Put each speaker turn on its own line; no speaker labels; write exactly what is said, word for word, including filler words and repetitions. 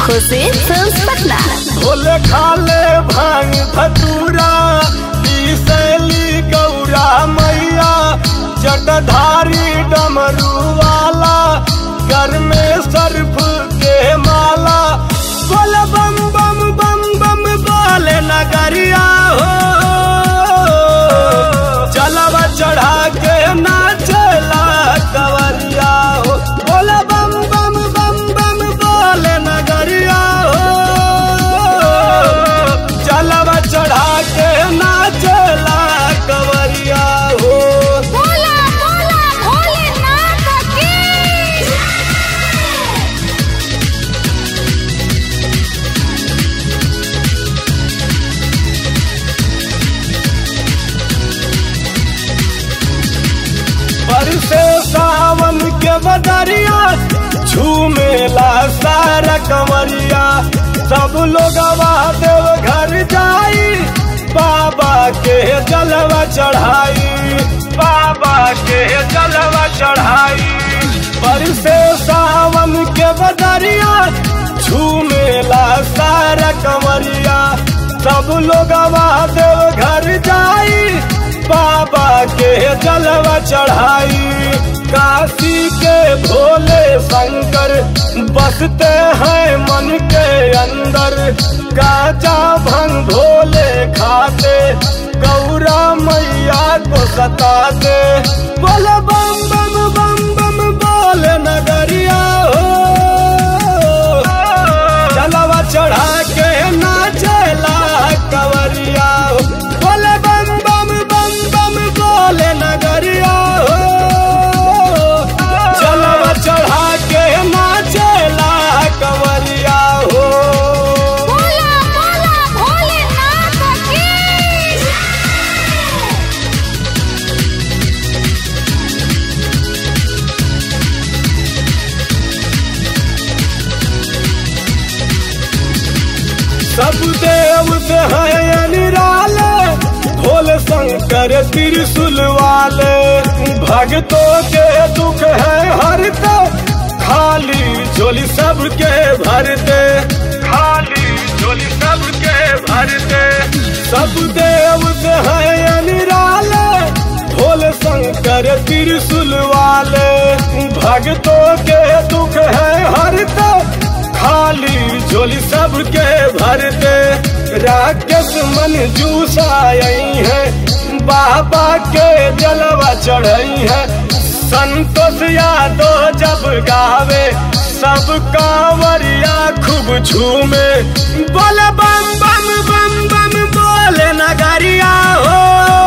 खुशी films Patna.
Bhole खाले भांग धतूरा शैली गौरा मैया जटाधारी डमरू वाला घर में सर्फ के माला बोले बम बम बम बम बोले नगरिया हो चलवा चढ़ा के नाचला कवरिया हो बोले बम बम बम बम बोले नगरिया हो चलवा चढ़ा के नाचला कवरिया हो।
बोला बोला भोलेनाथ की।
बरसे सावन के बदरिया झूमेला सारा कंवरिया सब लोग देव घर जाई बाबा के जलवा चढ़ाई बाबा के जलवा चढ़ाई। बरसे सावन के बदरिया झूमेला सारा कंवरिया सब लोग देव घर जाई बाबा के जलवा चढ़ाई। काशी के भोले शंकर बसते हैं मन के अंदर गाजा भंग भोले खाते गौरा मैया को सताते बोले बम बम बम बम बोले नगरिया हो जलवा चढ़ा के नाचला कवरिया हो बोले बम बम बम बम बोले नगरिया हो जलवा चढ़ा के नाचला कवरिया हो।
बोला बोला भोलेनाथ की।
सब देव से है निराले भोले शंकर त्रिशूल वाले भक्तों के दुख है हरते खाली झोली सबके भरते खाली झोली सबके भरते। सब देव से है निराले भोले शंकर त्रिशूल वाले भक्तों के दुख है हरते खाली झोली सबके भरते। राकेश मन जूसाई है बाबा के जलवा चढ़ाई है संतोष यादव जब गावे सब कांवरिया खूब झूमे बोले बम बम बम बम बोले नगरिया हो।